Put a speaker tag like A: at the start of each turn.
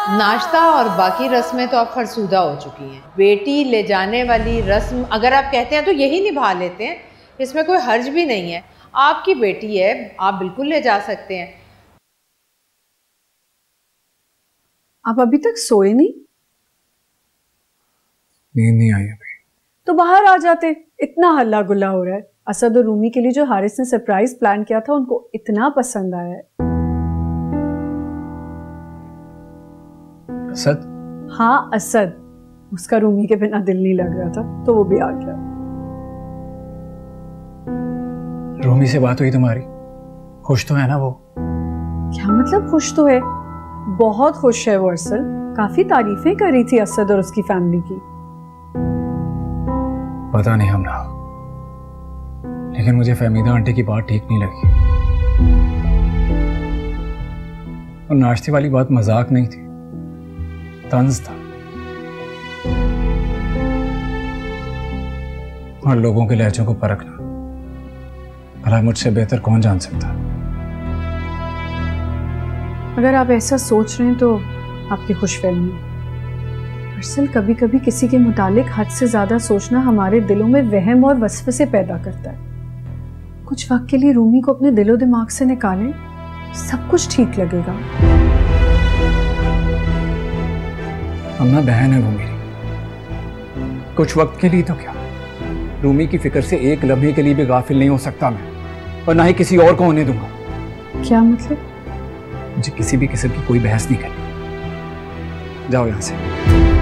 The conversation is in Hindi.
A: नाश्ता और बाकी रस्में तो अब फरसूदा हो चुकी हैं। बेटी ले जाने वाली रस्म अगर आप कहते हैं तो यही निभा लेते हैं, इसमें कोई हर्ज भी नहीं है। आपकी बेटी है, आप बिल्कुल ले जा सकते हैं।
B: आप अभी तक सोए नहीं?
C: नींद नहीं आई अभी।
B: तो बाहर आ जाते, इतना हल्ला गुल्ला हो रहा है। असद और रूमी के लिए जो हारिस ने सरप्राइज प्लान किया था उनको इतना पसंद आया है।
C: असद?
B: हाँ असद, उसका रूमी के बिना दिल नहीं लग रहा था तो वो भी आ गया।
C: रूमी से बात हुई तुम्हारी? खुश तो है ना वो?
B: क्या मतलब खुश तो है? बहुत खुश है वो अरसल, काफी तारीफें कर रही थी असद और उसकी फैमिली की।
C: पता नहीं हमना, लेकिन मुझे फहमीदा आंटी की बात ठीक नहीं लगी। और नाश्ते वाली बात मजाक नहीं थी, तंज था। और लोगों के लहजों को परखना भला मुझसे बेहतर कौन जान सकता।
B: अगर आप ऐसा सोच रहे हैं तो आपकी खुशफहमी। अरसल कभी कभी किसी के मुतालिक हद से ज्यादा सोचना हमारे दिलों में वहम और वसवसे पैदा करता है। कुछ वक्त के लिए रूमी को अपने दिलो दिमाग से निकालें, सब कुछ ठीक लगेगा।
C: अम्मा बहन है वो मेरी, कुछ वक्त के लिए तो क्या, रूमी की फिक्र से एक लम्हे के लिए भी गाफिल नहीं हो सकता मैं, और ना ही किसी और को होने दूंगा।
B: क्या मतलब?
C: मुझे किसी भी किस्म की कोई बहस नहीं करनी। जाओ यहां से।